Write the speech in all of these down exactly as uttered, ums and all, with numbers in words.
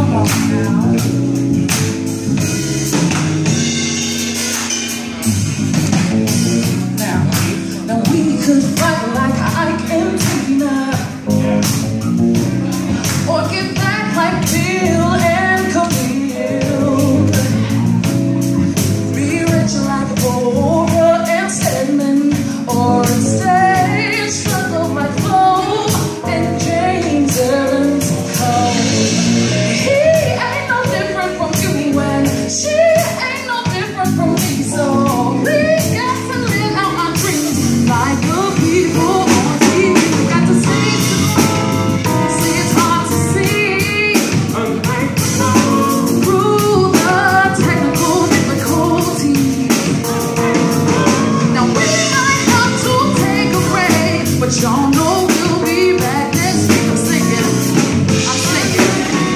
Come on now. Now, now we could fight like Ike and Tina, or get back like Bill and Camille. Be rich like Oprah and Stedman, or instead struggle like Flo and James Evans. He ain't no different from you, and she ain't no different from me. So we got to live out our dreams like the people on T V. We got to see, see it's hard to see through the technical difficulty. Now we might have to take a break, but y'all know we'll be back next week. I'm singing, I'm singing.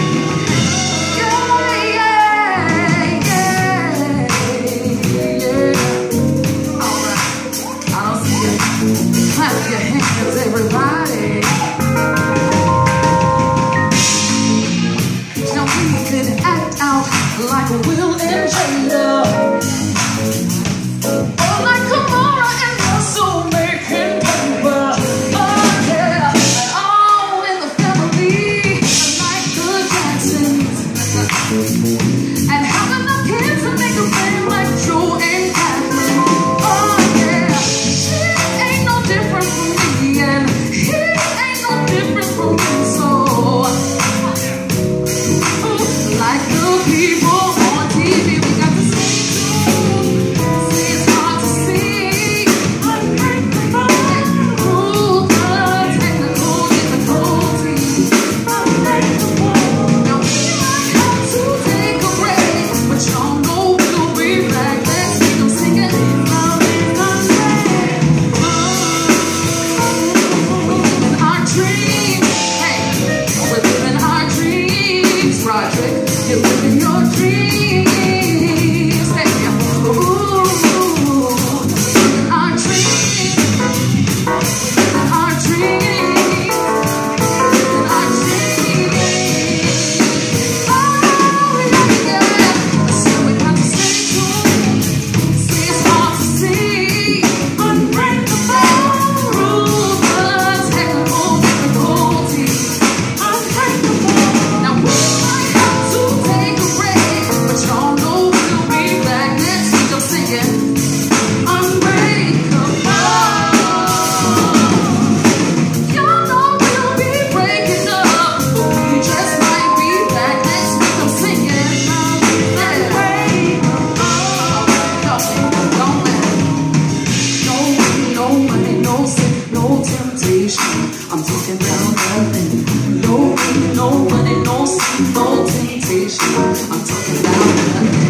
Clap your hands, everybody. Now we could act out like Will and Jada, or like Kamara and Russell making paper. Oh yeah, and all in the family, like the Jacksons, and having the kids to make a fame like Joe and Catherine. Oh yeah, she ain't no different from me, and he ain't no different from me. So, ooh, like the people on T V, we got to stay tuned. See, it's hard to see through the technical difficulties. Now we might have to take a break, but y'all know we'll be back next week. I'm singing, we're living our dreams. Hey, we're living our dreams, Roderick. You're living your dreams. Hey, ooh, living our dreams. Living our dreams. Living our dreams. Oh, yeah, yeah. So we got to stay tuned. See, it's hard to see unbreakable through the technical difficulties. Unbreakable. Now we might have to take a break, but y'all know we'll be back next week. I'm singing unbreakable. Y'all know we'll be breaking up, but we just might be back next week. I'm singing unbreakable. Don't let no, no money, no sin, no temptation. I'm talking about nothing. No, no money, no sin, no temptation. I'm talking about nothing.